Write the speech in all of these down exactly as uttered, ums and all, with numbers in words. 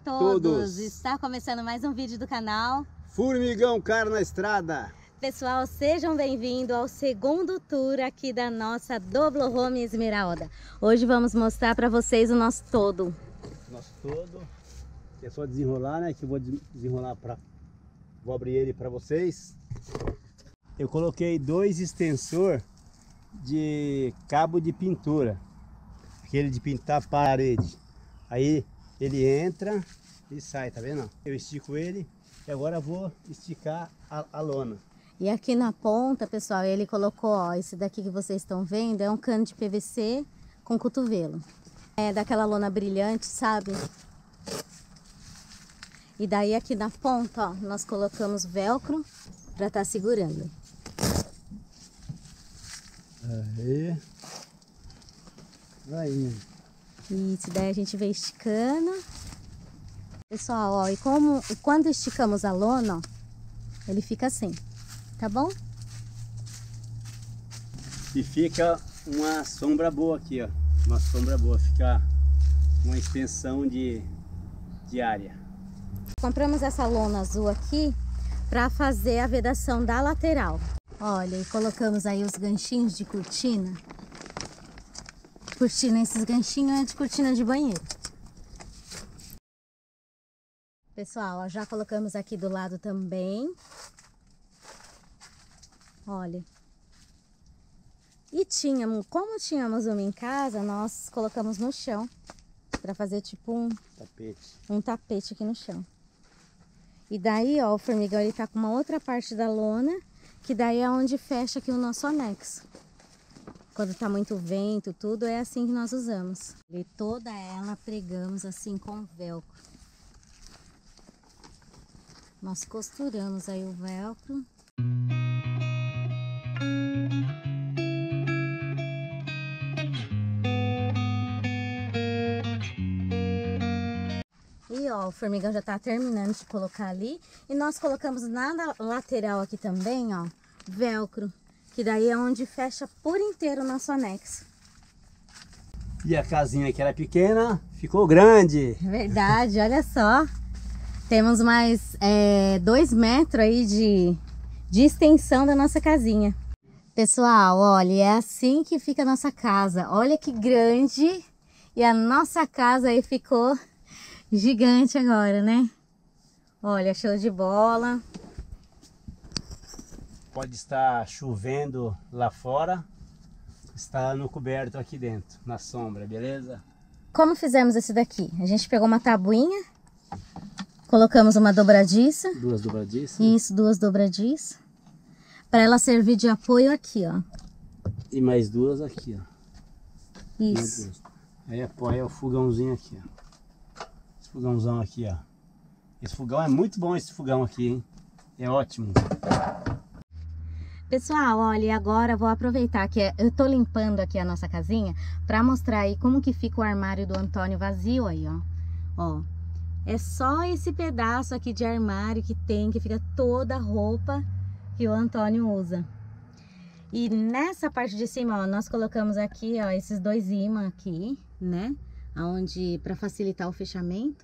todos. todos! Está começando mais um vídeo do canal Formigão Caro na Estrada. Pessoal, sejam bem-vindos ao segundo tour aqui da nossa Doblo Home Esmeralda. Hoje vamos mostrar para vocês o nosso todo. Nosso todo, que é só desenrolar, né? Que eu vou desenrolar para... Vou abrir ele para vocês. Eu coloquei dois extensor de cabo de pintura. Aquele de pintar a parede. Aí ele entra e sai, tá vendo? Eu estico ele e agora vou esticar a, a lona. E aqui na ponta, pessoal, ele colocou, ó, esse daqui que vocês estão vendo, é um cano de P V C com cotovelo. É daquela lona brilhante, sabe? E daí aqui na ponta, ó, nós colocamos velcro para estar segurando. Aí. Vai indo. Isso, daí a gente vem esticando. Pessoal, ó, e como e quando esticamos a lona, ó, ele fica assim, tá bom? E fica uma sombra boa aqui, ó. Uma sombra boa, fica uma extensão de, de área. Compramos essa lona azul aqui para fazer a vedação da lateral. Olha, e colocamos aí os ganchinhos de cortina. Cortina, esses ganchinhos é de cortina de banheiro. Pessoal, ó, já colocamos aqui do lado também. Olha. E tínhamos, como tínhamos uma em casa, nós colocamos no chão. Para fazer tipo um tapete. um tapete aqui no chão. E daí, ó, o formigão ele tá com uma outra parte da lona, que daí é onde fecha aqui o nosso anexo. Quando tá muito vento, tudo, é assim que nós usamos. E toda ela pregamos assim com velcro. Nós costuramos aí o velcro. E ó, o formigão já tá terminando de colocar ali. E nós colocamos na lateral aqui também, ó, velcro. Que daí é onde fecha por inteiro o nosso anexo. E a casinha que era pequena, ficou grande. Verdade, olha só. Temos mais é, dois metros aí de, de extensão da nossa casinha. Pessoal, olha, é assim que fica a nossa casa. Olha que grande. E a nossa casa aí ficou gigante agora, né? Olha, show de bola. Pode estar chovendo lá fora, está no coberto aqui dentro, na sombra, beleza? Como fizemos esse daqui? A gente pegou uma tabuinha, colocamos uma dobradiça. Duas dobradiças? Isso, duas dobradiças. Para ela servir de apoio aqui, ó. E mais duas aqui, ó. Isso. Aí apoia o fogãozinho aqui, ó. Esse fogãozão aqui, ó. Esse fogão é muito bom, esse fogão aqui, hein? É ótimo. Pessoal, olha, agora vou aproveitar que eu tô limpando aqui a nossa casinha para mostrar aí como que fica o armário do Antônio vazio aí, ó. Ó, é só esse pedaço aqui de armário que tem, que fica toda a roupa que o Antônio usa. E nessa parte de cima, ó, nós colocamos aqui, ó, esses dois ímãs aqui, né? Aonde, para facilitar o fechamento.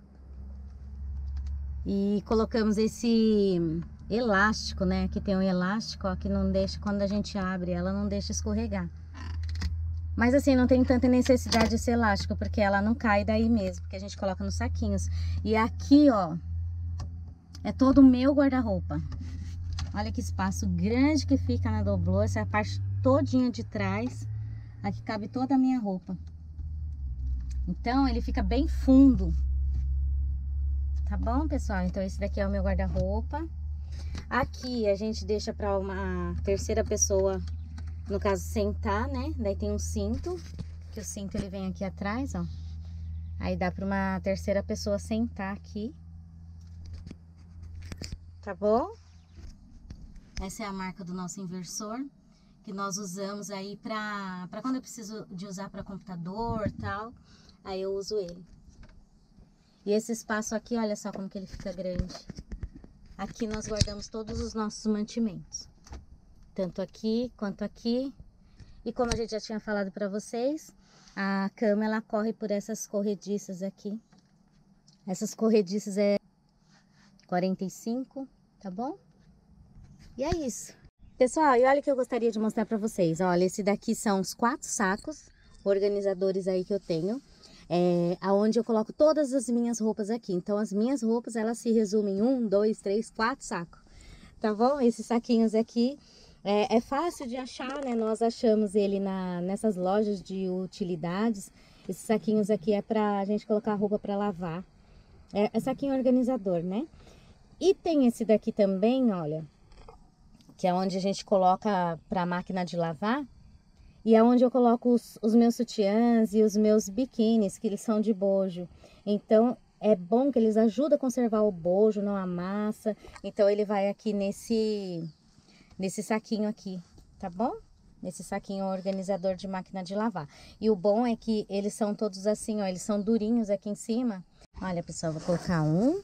E colocamos esse elástico, né? Que tem um elástico, ó, que não deixa, quando a gente abre, ela não deixa escorregar. Mas assim, não tem tanta necessidade desse elástico, porque ela não cai daí mesmo, porque a gente coloca nos saquinhos. E aqui, ó, é todo o meu guarda-roupa. Olha que espaço grande que fica na Doblo, essa é a parte todinha de trás. Aqui cabe toda a minha roupa. Então, ele fica bem fundo. Tá bom, pessoal? Então, esse daqui é o meu guarda-roupa. Aqui a gente deixa para uma terceira pessoa, no caso, sentar, né? Daí tem um cinto, que o cinto ele vem aqui atrás, ó. Aí dá para uma terceira pessoa sentar aqui. Tá bom? Essa é a marca do nosso inversor, que nós usamos aí para para quando eu preciso de usar para computador e tal, aí eu uso ele. E esse espaço aqui, olha só como que ele fica grande. Aqui nós guardamos todos os nossos mantimentos. Tanto aqui, quanto aqui. E como a gente já tinha falado para vocês, a cama ela corre por essas corrediças aqui. Essas corrediças é quarenta e cinco, tá bom? E é isso. Pessoal, e olha o que eu gostaria de mostrar pra vocês. Olha, esse daqui são os quatro sacos organizadores aí que eu tenho. É, aonde eu coloco todas as minhas roupas aqui. Então, as minhas roupas, elas se resumem em um, dois, três, quatro sacos. Tá bom? Esses saquinhos aqui é, é fácil de achar, né? Nós achamos ele na, nessas lojas de utilidades. Esses saquinhos aqui é pra gente colocar a roupa pra lavar. É, é saquinho organizador, né? E tem esse daqui também, olha, que é onde a gente coloca pra máquina de lavar. E é onde eu coloco os, os meus sutiãs e os meus biquínis, que eles são de bojo. Então, é bom que eles ajudam a conservar o bojo, não amassa. Então, ele vai aqui nesse, nesse saquinho aqui, tá bom? Nesse saquinho organizador de máquina de lavar. E o bom é que eles são todos assim, ó, eles são durinhos aqui em cima. Olha, pessoal, vou colocar um.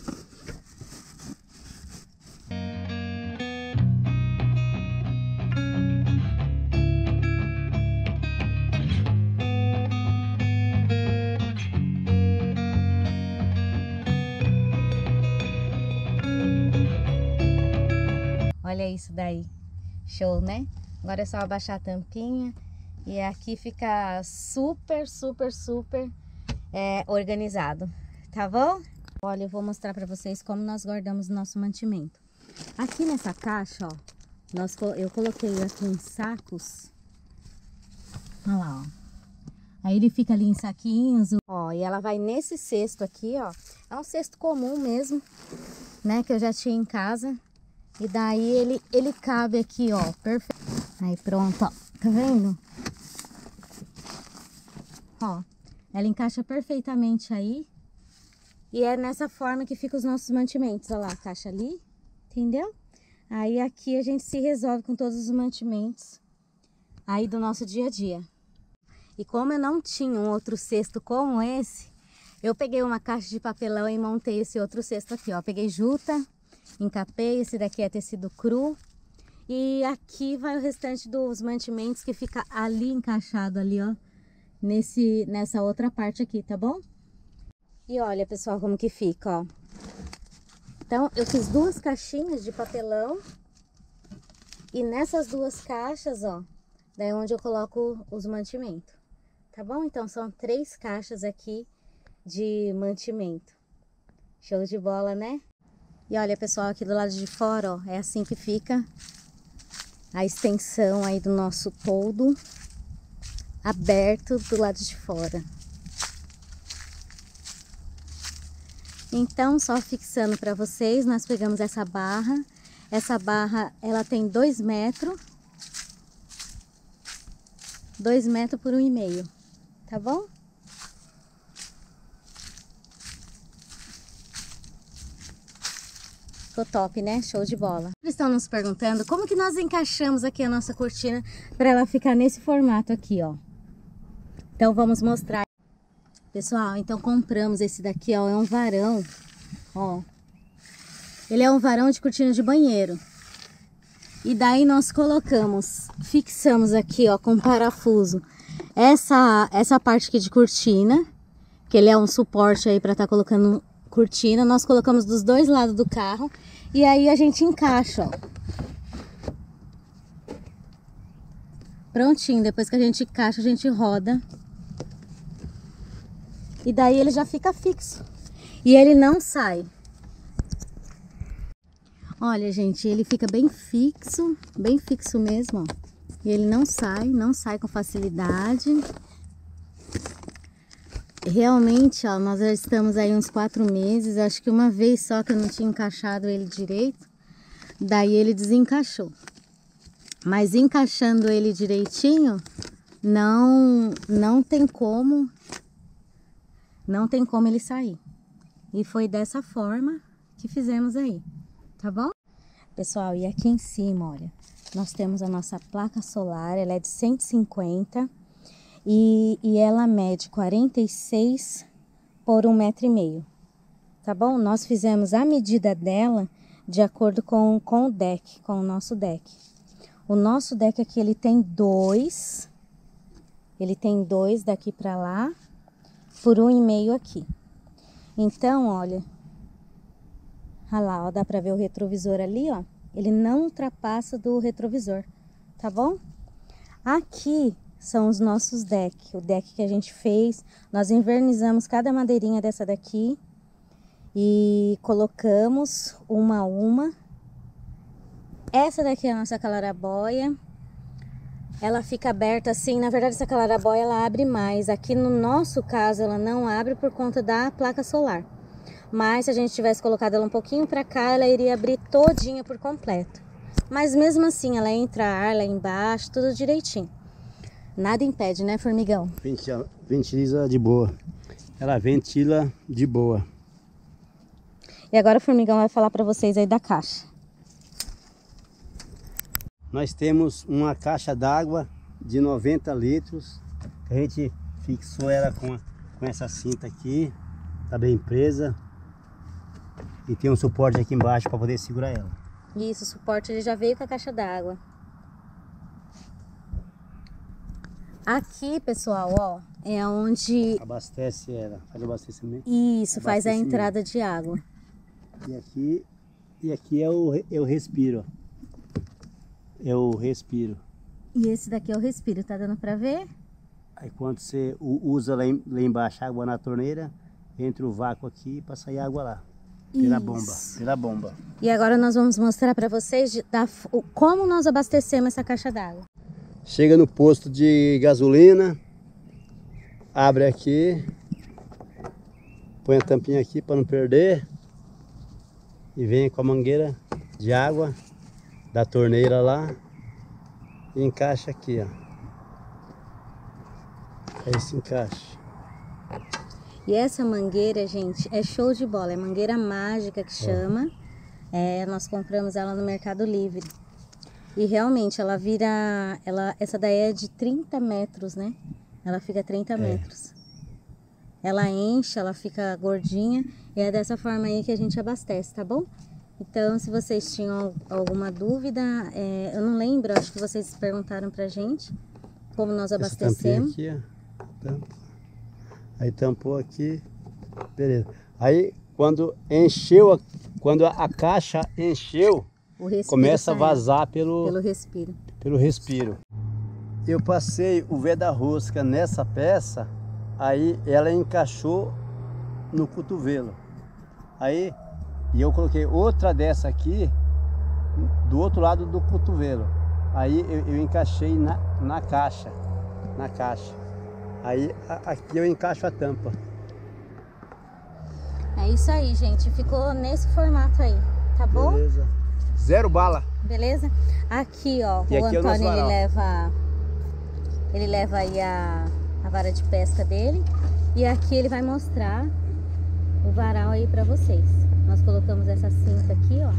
Olha isso daí, show, né? Agora é só abaixar a tampinha e aqui fica super, super, super é, organizado, tá bom? Olha, eu vou mostrar pra vocês como nós guardamos o nosso mantimento. Aqui nessa caixa, ó, nós, eu coloquei aqui em sacos, olha lá, ó. Aí ele fica ali em saquinhos, ó, e ela vai nesse cesto aqui, ó. É um cesto comum mesmo, né, que eu já tinha em casa. E daí ele, ele cabe aqui, ó, perfeito. Aí pronto, ó, tá vendo? Ó, ela encaixa perfeitamente aí. E é nessa forma que ficam os nossos mantimentos, ó lá, a caixa ali, entendeu? Aí aqui a gente se resolve com todos os mantimentos aí do nosso dia a dia. E como eu não tinha um outro cesto como esse, eu peguei uma caixa de papelão e montei esse outro cesto aqui, ó. Peguei juta, encapei, esse daqui é tecido cru. E aqui vai o restante dos mantimentos que fica ali encaixado ali, ó. Nesse, nessa outra parte aqui, tá bom? E olha, pessoal, como que fica, ó. Então, eu fiz duas caixinhas de papelão. E nessas duas caixas, ó, daí é onde eu coloco os mantimentos. Tá bom? Então, são três caixas aqui de mantimento. Show de bola, né? E olha, pessoal, aqui do lado de fora, ó, é assim que fica a extensão aí do nosso toldo aberto do lado de fora. Então, só fixando para vocês, nós pegamos essa barra. Essa barra, ela tem dois metros. Dois metros por um e meio, tá bom? Ficou top, né? Show de bola. Eles estão nos perguntando como que nós encaixamos aqui a nossa cortina para ela ficar nesse formato aqui, ó. Então, vamos mostrar. Pessoal, então compramos esse daqui, ó, é um varão, ó. Ele é um varão de cortina de banheiro. E daí nós colocamos, fixamos aqui, ó, com parafuso, essa, essa parte aqui de cortina, que ele é um suporte aí para estar tá colocando cortina. Nós colocamos dos dois lados do carro e aí a gente encaixa, ó. Prontinho, depois que a gente encaixa, a gente roda. E daí ele já fica fixo. E ele não sai. Olha, gente, ele fica bem fixo, bem fixo mesmo, ó. E ele não sai, não sai com facilidade. Realmente, ó, nós já estamos aí uns quatro meses. Acho que uma vez só que eu não tinha encaixado ele direito. Daí ele desencaixou. Mas encaixando ele direitinho, não, não tem como... Não tem como ele sair. E foi dessa forma que fizemos aí, tá bom? Pessoal, e aqui em cima, olha, nós temos a nossa placa solar, ela é de cento e cinquenta e, e ela mede quarenta e seis por um metro e meio, tá bom? Nós fizemos a medida dela de acordo com, com o deck, com o nosso deck. O nosso deck aqui, ele tem dois, ele tem dois daqui pra lá, por um e meio aqui. Então, olha, olha lá, ó, dá pra ver o retrovisor ali, ó. Ele não ultrapassa do retrovisor, tá bom? Aqui são os nossos decks, o deck que a gente fez. Nós invernizamos cada madeirinha dessa daqui e colocamos uma a uma. Essa daqui é a nossa clarabóia. Ela fica aberta assim, na verdade essa clarabóia ela abre mais. Aqui no nosso caso ela não abre por conta da placa solar. Mas se a gente tivesse colocado ela um pouquinho para cá, ela iria abrir todinha por completo. Mas mesmo assim ela entra ar lá embaixo, tudo direitinho. Nada impede, né, formigão? Ventila, ventiliza de boa. Ela ventila de boa. E agora o formigão vai falar para vocês aí da caixa. Nós temos uma caixa d'água de noventa litros. A gente fixou ela com, a, com essa cinta aqui. Tá bem presa. E tem um suporte aqui embaixo para poder segurar ela. Isso, o suporte ele já veio com a caixa d'água. Aqui, pessoal, ó, é onde... Abastece ela, faz abastecimento. Isso, faz a entrada de água. E aqui, e aqui é o, é o respiro. É o respiro. E esse daqui é o respiro, tá dando pra ver? Aí quando você usa lá, em, lá embaixo água na torneira, entra o vácuo aqui para sair água lá. Pela Isso. bomba, pela bomba. E agora nós vamos mostrar para vocês de, da, como nós abastecemos essa caixa d'água. Chega no posto de gasolina, abre aqui, põe a tampinha aqui para não perder e vem com a mangueira de água da torneira lá e encaixa aqui, ó. Aí se encaixa. E essa mangueira, gente, é show de bola, é mangueira mágica que chama. É, nós compramos ela no Mercado Livre. E realmente ela vira, ela, essa daí é de trinta metros, né? Ela fica trinta metros. Ela enche, ela fica gordinha e é dessa forma aí que a gente abastece, tá bom? Então, se vocês tinham alguma dúvida, é, eu não lembro, acho que vocês perguntaram pra gente como nós abastecemos. Essa tampinha aqui, ó, tampa. Aí tampou aqui, beleza. Aí quando encheu, quando a caixa encheu, começa a vazar pelo, pelo respiro. Pelo respiro. Eu passei o veda-rosca nessa peça, aí ela encaixou no cotovelo. Aí e eu coloquei outra dessa aqui do outro lado do cotovelo. Aí eu, eu encaixei na, na caixa, na caixa. Aí aqui eu encaixo a tampa. É isso aí, gente. Ficou nesse formato aí, tá bom? Beleza. Zero bala. Beleza? Aqui, ó, e o aqui Antônio, é o ele leva, ele leva aí a, a vara de pesca dele. E aqui ele vai mostrar o varal aí pra vocês. Nós colocamos essa cinta aqui, ó.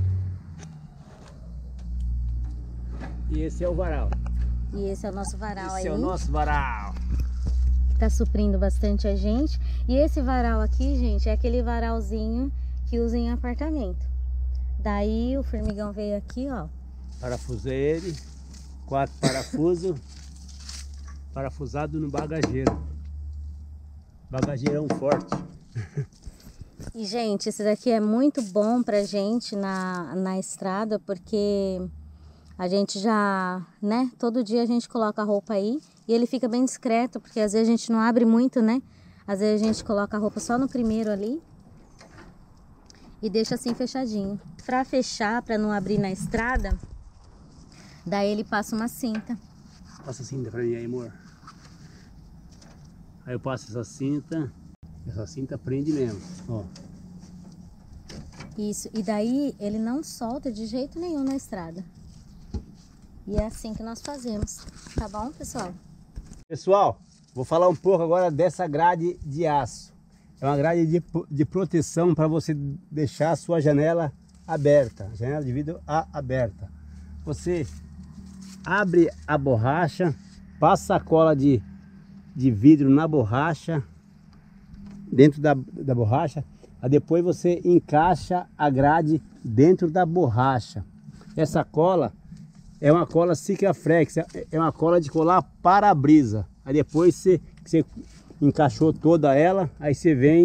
E esse é o varal. E esse é o nosso varal esse aí. Esse é o nosso varal. Tá suprindo bastante a gente. E esse varal aqui, gente, é aquele varalzinho que usa em apartamento. Daí o formigão veio aqui, ó. Parafusei ele. Quatro parafusos. Parafusado no bagageiro. Bagageirão forte. E, gente, esse daqui é muito bom pra gente na, na estrada, porque a gente já, né, todo dia a gente coloca a roupa aí e ele fica bem discreto, porque às vezes a gente não abre muito, né? Às vezes a gente coloca a roupa só no primeiro ali e deixa assim fechadinho. Pra fechar, pra não abrir na estrada, daí ele passa uma cinta. Passa a cinta pra mim aí, amor. Aí eu passo essa cinta. Essa cinta prende mesmo, ó. Isso, e daí ele não solta de jeito nenhum na estrada. E é assim que nós fazemos, tá bom, pessoal? Pessoal, vou falar um pouco agora dessa grade de aço. É uma grade de, de proteção para você deixar a sua janela aberta, janela de vidro aberta. Você abre a borracha, passa a cola de, de vidro na borracha, dentro da, da borracha, aí depois você encaixa a grade dentro da borracha. Essa cola é uma cola Cicraflex, é uma cola de colar para-brisa. Aí depois você, você encaixou toda ela, aí você vem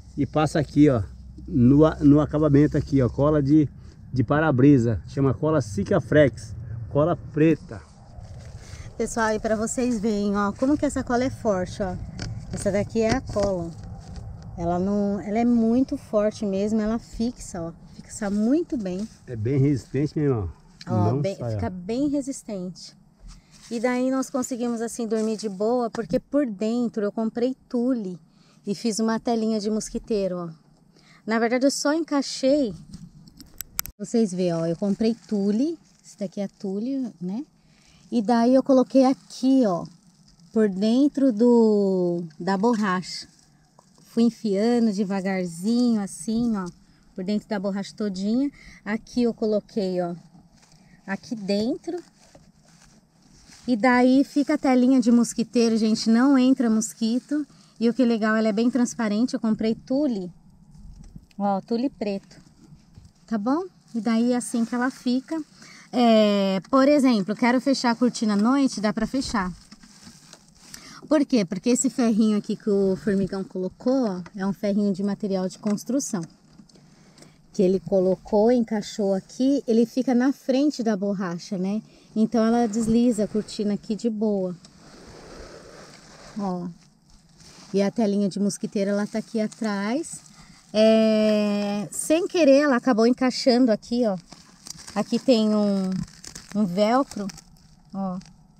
e passa aqui, ó, no, no acabamento aqui, ó, cola de, de para-brisa, chama cola Sikaflex, cola preta. Pessoal, e para vocês verem, ó, como que essa cola é forte, ó. Essa daqui é a cola. Ela não, ela é muito forte mesmo, ela fixa, ó, fixa muito bem. É bem resistente, meu irmão. Ó, não bem, sai, fica ó. bem resistente. E daí nós conseguimos assim dormir de boa, porque por dentro eu comprei tule e fiz uma telinha de mosquiteiro, ó. Na verdade eu só encaixei, vocês veem, ó, eu comprei tule, esse daqui é tule, né? E daí eu coloquei aqui, ó, por dentro do da borracha. Fui enfiando devagarzinho, assim, ó, por dentro da borracha todinha. Aqui eu coloquei, ó, aqui dentro. E daí fica a telinha de mosquiteiro, gente, não entra mosquito. E o que é legal, ela é bem transparente, eu comprei tule, ó, tule preto, tá bom? E daí é assim que ela fica. É, por exemplo, quero fechar a cortina à noite, dá pra fechar. Por quê? Porque esse ferrinho aqui que o formigão colocou, ó, é um ferrinho de material de construção. Que ele colocou, encaixou aqui, ele fica na frente da borracha, né? Então ela desliza a cortina aqui de boa. Ó. E a telinha de mosquiteiro, ela tá aqui atrás. É, sem querer, ela acabou encaixando aqui, ó. Aqui tem um, um velcro, ó.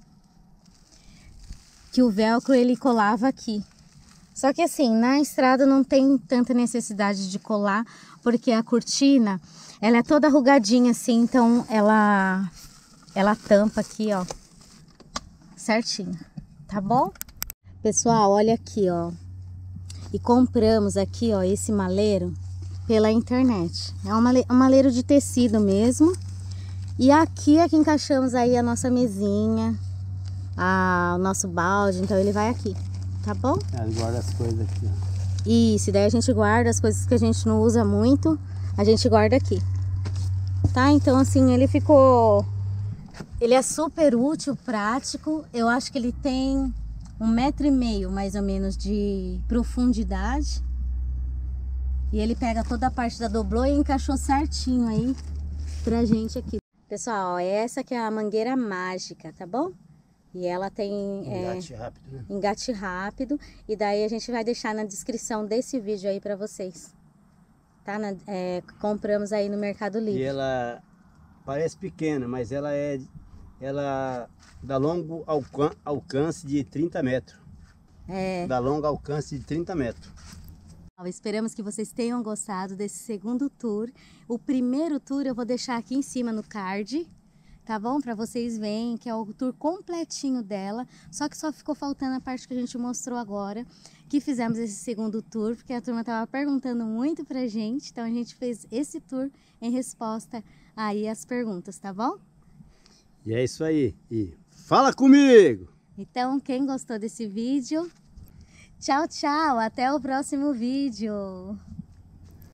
Que o velcro ele colava aqui. Só que assim, na estrada não tem tanta necessidade de colar, porque a cortina, ela é toda arrugadinha assim, então ela ela tampa aqui, ó, certinho, tá bom? Pessoal, olha aqui, ó. E compramos aqui, ó, esse maleiro pela internet. É um male, um maleiro de tecido mesmo. E aqui é que encaixamos aí a nossa mesinha, a, o nosso balde, então ele vai aqui, tá bom? Ela guarda as coisas aqui, ó. Isso, daí a gente guarda as coisas que a gente não usa muito, a gente guarda aqui, tá? Então assim, ele ficou, ele é super útil, prático. Eu acho que ele tem um metro e meio mais ou menos de profundidade. E ele pega toda a parte da doblô e encaixou certinho aí pra gente aqui. Pessoal, ó, essa que é a mangueira mágica, tá bom? E ela tem Engate é, rápido, né? engate rápido. E daí a gente vai deixar na descrição desse vídeo aí pra vocês. Tá? Na, é, compramos aí no Mercado Livre. E ela parece pequena, mas ela é... Ela dá longo alcan alcance de trinta metros. É. Dá longo alcance de trinta metros. Esperamos que vocês tenham gostado desse segundo tour. O primeiro tour eu vou deixar aqui em cima no card, tá bom? Para vocês verem que é o tour completinho dela. Só que só ficou faltando a parte que a gente mostrou agora, que fizemos esse segundo tour, porque a turma tava perguntando muito pra gente. Então a gente fez esse tour em resposta aí às perguntas, tá bom? E é isso aí. E fala comigo! Então, quem gostou desse vídeo, tchau, tchau! Até o próximo vídeo!